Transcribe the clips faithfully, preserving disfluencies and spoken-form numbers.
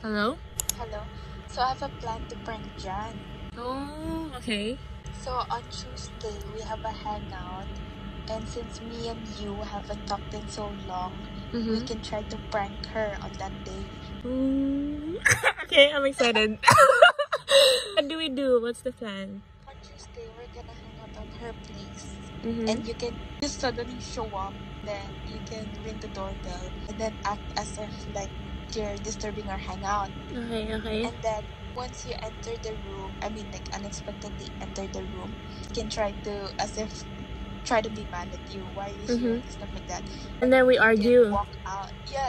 Hello? Hello. So I have a plan to prank Jan. Oh, okay. So on Tuesday, we have a hangout. And since me and you haven't talked in so long, mm-hmm. we can try to prank her on that day. Mm. Okay, I'm excited. What do we do? What's the plan? On Tuesday, we're gonna hang out on her place. Mm-hmm. And you can just suddenly show up. Then you can ring the doorbell. And then act as if like you're disturbing our hangout. Okay, okay. And then once you enter the room, I mean like unexpectedly enter the room, you can try to, as if, try to be mad at you. Why are you mm-hmm. here? Stuff like that. And then we argue. Walk out. Yeah.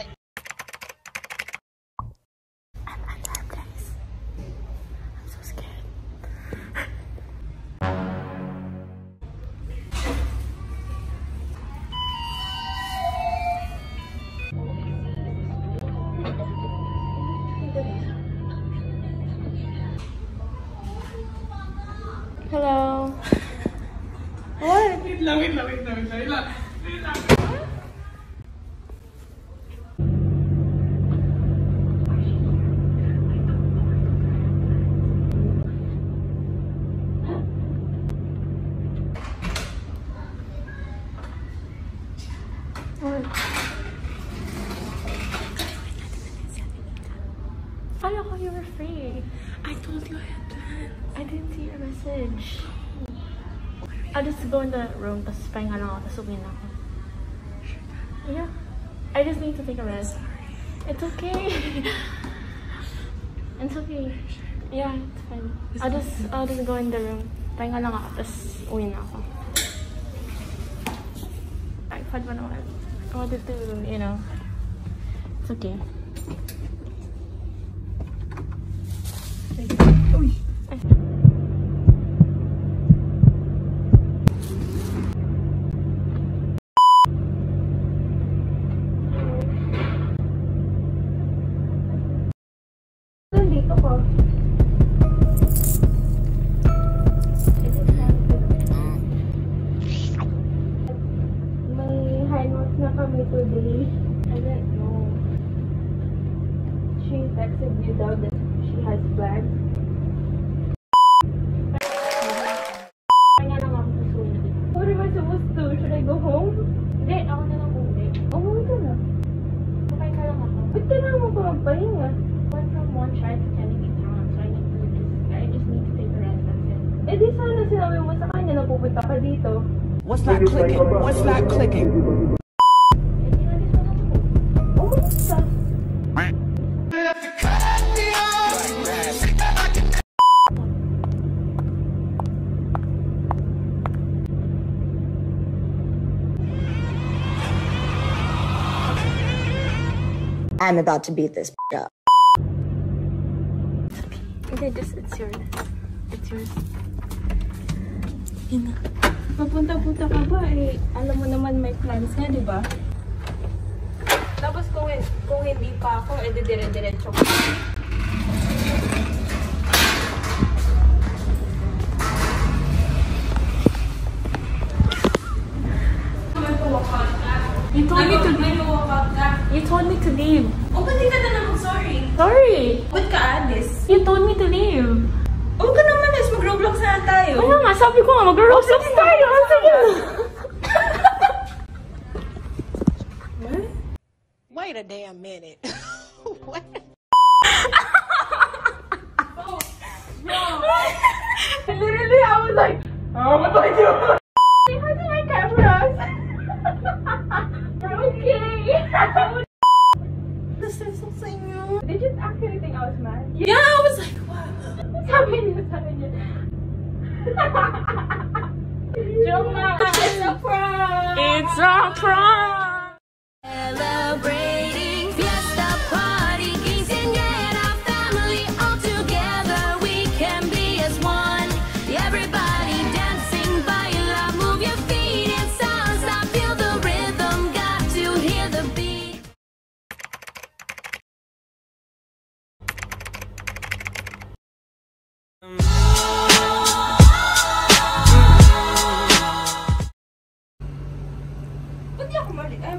I'm alive, guys. I'm so scared. Hello. What? Wait lang, wait lang, wait lang, wait lang, wait lang. Wait lang. What? Kala ko you were free. I told you I had plans. I didn't see your message. I'll just go in the room, tapos pahinga lang ako, tapos uwi na ako. Yeah. I just need to take a rest. It's okay. It's okay. Yeah, it's fine. I'll just, I'll just go in the room. Pahinga lang ako, tapos uwi na ako. I fun pa naman. I wanted to, you know. It's okay. Uy! Ay. Nandito ko. May high-notes na kami today. I don't know. She texted you daw that she has plans. Kanya lang ako susunod. What am I supposed to? Should I go home? Hindi, ako na lang uwi. Umuwi ka na. Okay ka lang ako. Ba't kailangan mo pa magpahinga? Went from one side to ten pounds, so I need to just, I just need to take a rest, that's it. Eh di sana sinabi mo sa kanya na pupunta ka dito. What's not clicking? What's not clicking? Eh di na dito na ako. Umuwi ka. I'm about to beat this up. Okay, just, it's yours. It's yours. Yun na. Mapunta-punta ka ba eh. Alam mo naman may plans nga, di ba? Tapos kung, kung hindi pa ako, edi dire-diretso ko. You told me to leave. You told me to leave. Oh, ba't di ka na naman sorry? Sorry. Ba't ka alis? You told me to leave. Oh, ka naman alis. Mag-roblox na tayo. Ano nga, sabi ko nga, mag-roblox tayo. Ano sige? What? Wait a damn minute. What? Oh, no. Literally, I was like, oh, what do I do? Say hi to my cameras. We're okay. This is so sa'yo. Did you actually think I was mad? Yeah, I was like, what? Sabi niya, sabi niya. Joke lang. It's a prank. It's a prank. Celebrating fiesta party, quinceañera family all together. We can be as one. Everybody dancing, baila, move your feet in salsa, feel the rhythm, got to hear the beat. Ba't di ako mali?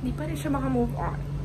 Hindi pa rin siya makamove on.